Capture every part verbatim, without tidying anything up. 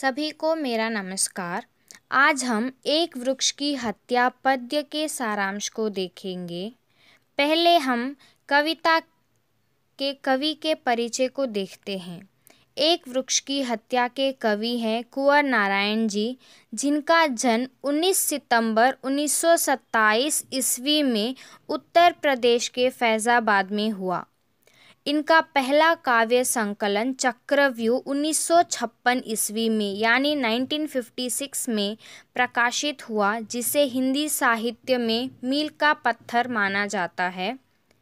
सभी को मेरा नमस्कार। आज हम एक वृक्ष की हत्या पद्य के सारांश को देखेंगे। पहले हम कविता के कवि के परिचय को देखते हैं। एक वृक्ष की हत्या के कवि हैं कुंवर नारायण जी, जिनका जन्म उन्नीस सितंबर उन्नीस सौ सत्ताईस ईस्वी में उत्तर प्रदेश के फैज़ाबाद में हुआ। इनका पहला काव्य संकलन चक्रव्यूह उन्नीस सौ छप्पन ईस्वी में यानी उन्नीस सौ छप्पन में प्रकाशित हुआ, जिसे हिंदी साहित्य में मील का पत्थर माना जाता है।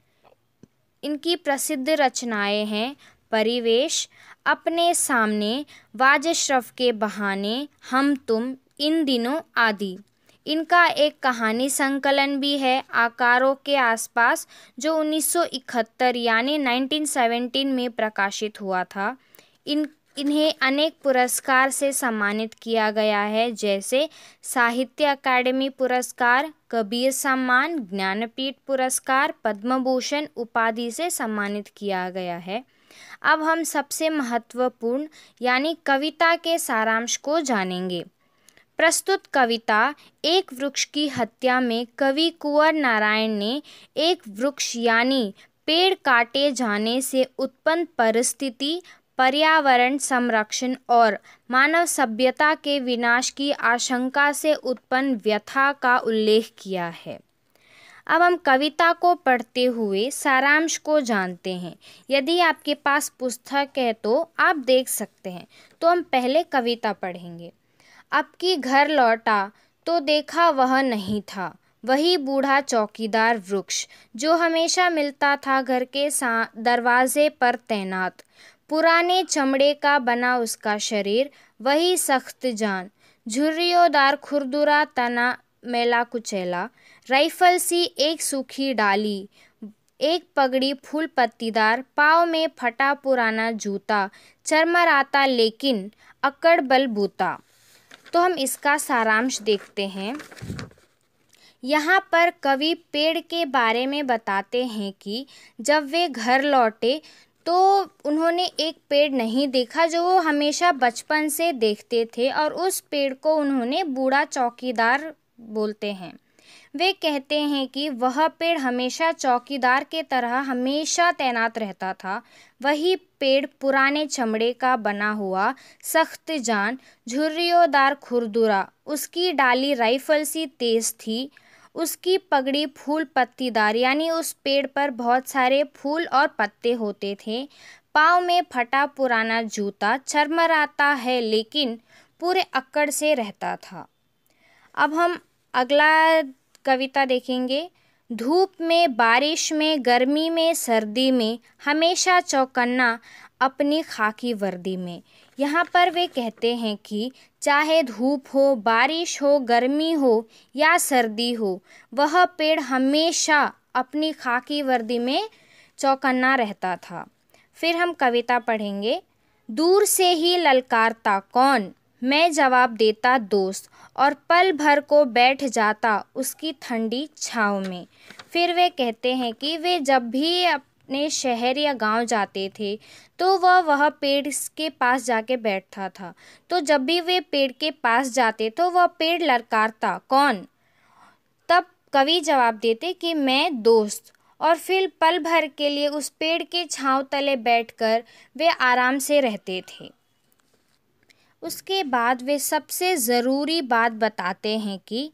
इनकी प्रसिद्ध रचनाएं हैं परिवेश, अपने सामने, वाजश्रव के बहाने, हम तुम, इन दिनों आदि। इनका एक कहानी संकलन भी है आकारों के आसपास, जो उन्नीस सौ इकहत्तर यानी उन्नीस सौ सत्रह में प्रकाशित हुआ था। इन इन्हें अनेक पुरस्कार से सम्मानित किया गया है, जैसे साहित्य अकादमी पुरस्कार, कबीर सम्मान, ज्ञानपीठ पुरस्कार, पद्म भूषण उपाधि से सम्मानित किया गया है। अब हम सबसे महत्वपूर्ण यानी कविता के सारांश को जानेंगे। प्रस्तुत कविता एक वृक्ष की हत्या में कवि कुंवर नारायण ने एक वृक्ष यानी पेड़ काटे जाने से उत्पन्न परिस्थिति, पर्यावरण संरक्षण और मानव सभ्यता के विनाश की आशंका से उत्पन्न व्यथा का उल्लेख किया है। अब हम कविता को पढ़ते हुए सारांश को जानते हैं। यदि आपके पास पुस्तक है तो आप देख सकते हैं। तो हम पहले कविता पढ़ेंगे। अब की घर लौटा तो देखा वह नहीं था, वही बूढ़ा चौकीदार वृक्ष जो हमेशा मिलता था घर के दरवाजे पर तैनात। पुराने चमड़े का बना उसका शरीर, वही सख्त जान, झुर्रियोंदार खुरदुरा तना मेला कुचैला, राइफल सी एक सूखी डाली, एक पगड़ी फूल पत्तीदार, पाँव में फटा पुराना जूता, चरमराता लेकिन अकड़ बलबूता। तो हम इसका सारांश देखते हैं। यहाँ पर कवि पेड़ के बारे में बताते हैं कि जब वे घर लौटे तो उन्होंने एक पेड़ नहीं देखा जो वो हमेशा बचपन से देखते थे, और उस पेड़ को उन्होंने बूढ़ा चौकीदार बोलते हैं। वे कहते हैं कि वह पेड़ हमेशा चौकीदार के तरह हमेशा तैनात रहता था। वही पेड़ पुराने चमड़े का बना हुआ, सख्त जान, झुर्रियोंदार खुरदुरा, उसकी डाली राइफल सी तेज थी, उसकी पगड़ी फूल पत्तीदार यानी उस पेड़ पर बहुत सारे फूल और पत्ते होते थे, पाँव में फटा पुराना जूता, चरमराता है लेकिन पूरे अक्कड़ से रहता था। अब हम अगला कविता देखेंगे। धूप में, बारिश में, गर्मी में, सर्दी में, हमेशा चौकन्ना अपनी खाकी वर्दी में। यहाँ पर वे कहते हैं कि चाहे धूप हो, बारिश हो, गर्मी हो या सर्दी हो, वह पेड़ हमेशा अपनी खाकी वर्दी में चौकन्ना रहता था। फिर हम कविता पढ़ेंगे। दूर से ही ललकारता कौन, मैं जवाब देता दोस्त, और पल भर को बैठ जाता उसकी ठंडी छाँव में। फिर वे कहते हैं कि वे जब भी अपने शहर या गांव जाते थे तो वह वह पेड़ के पास जाके बैठता था। तो जब भी वे पेड़ के पास जाते तो वह पेड़ ललकारता कौन, तब कवि जवाब देते कि मैं दोस्त, और फिर पल भर के लिए उस पेड़ के छाँव तले बैठकर वे आराम से रहते थे। उसके बाद वे सबसे ज़रूरी बात बताते हैं कि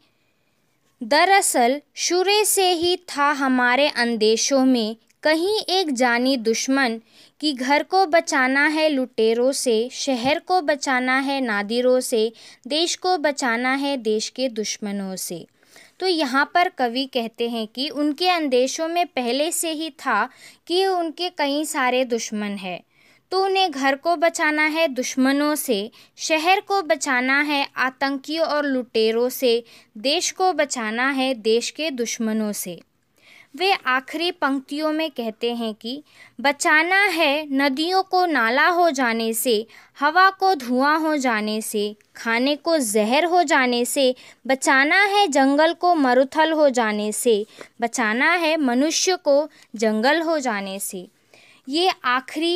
दरअसल शुरू से ही था हमारे अंदेशों में कहीं एक जानी दुश्मन कि घर को बचाना है लुटेरों से, शहर को बचाना है नादिरों से, देश को बचाना है देश के दुश्मनों से। तो यहाँ पर कवि कहते हैं कि उनके अंदेशों में पहले से ही था कि उनके कई सारे दुश्मन हैं, तो उन्हें घर को बचाना है दुश्मनों से, शहर को बचाना है आतंकियों और लुटेरों से, देश को बचाना है देश के दुश्मनों से। वे आखिरी पंक्तियों में कहते हैं कि बचाना है नदियों को नाला हो जाने से, हवा को धुआं हो जाने से, खाने को जहर हो जाने से, बचाना है जंगल को मरुथल हो जाने से, बचाना है मनुष्य को जंगल हो जाने से। ये आखिरी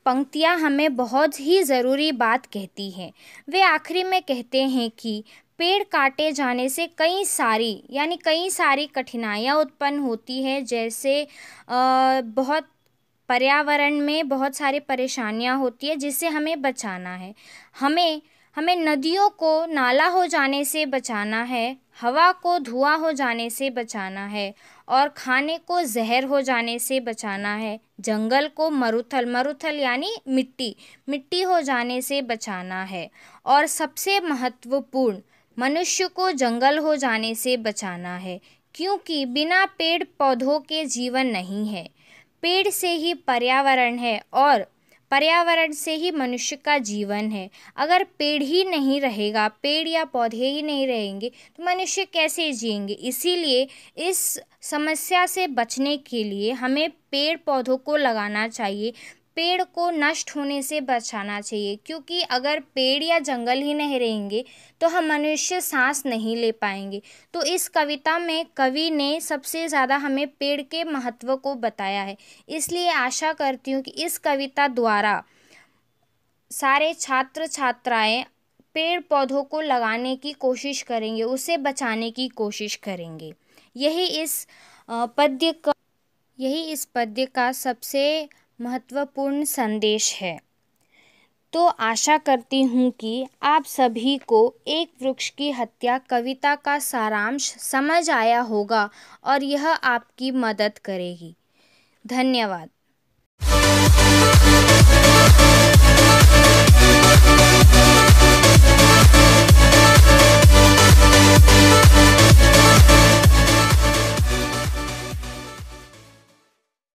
पंक्तियाँ हमें बहुत ही ज़रूरी बात कहती हैं। वे आखिरी में कहते हैं कि पेड़ काटे जाने से कई सारी यानी कई सारी कठिनाइयाँ उत्पन्न होती हैं, जैसे अ, बहुत पर्यावरण में बहुत सारी परेशानियाँ होती है जिससे हमें बचाना है। हमें हमें नदियों को नाला हो जाने से बचाना है, हवा को धुआं हो जाने से बचाना है और खाने को जहर हो जाने से बचाना है। जंगल को मरुथल मरुथल यानी मिट्टी मिट्टी हो जाने से बचाना है और सबसे महत्वपूर्ण मनुष्य को जंगल हो जाने से बचाना है, क्योंकि बिना पेड़ पौधों के जीवन नहीं है। पेड़ से ही पर्यावरण है और पर्यावरण से ही मनुष्य का जीवन है। अगर पेड़ ही नहीं रहेगा, पेड़ या पौधे ही नहीं रहेंगे तो मनुष्य कैसे जिएंगे। इसीलिए इस समस्या से बचने के लिए हमें पेड़ पौधों को लगाना चाहिए, पेड़ को नष्ट होने से बचाना चाहिए, क्योंकि अगर पेड़ या जंगल ही नहीं रहेंगे तो हम मनुष्य सांस नहीं ले पाएंगे। तो इस कविता में कवि ने सबसे ज़्यादा हमें पेड़ के महत्व को बताया है। इसलिए आशा करती हूँ कि इस कविता द्वारा सारे छात्र छात्राएं पेड़ पौधों को लगाने की कोशिश करेंगे, उसे बचाने की कोशिश करेंगे। यही इस अ, पद्य का यही इस पद्य का सबसे महत्वपूर्ण संदेश है। तो आशा करती हूँ कि आप सभी को एक वृक्ष की हत्या कविता का सारांश समझ आया होगा और यह आपकी मदद करेगी। धन्यवाद।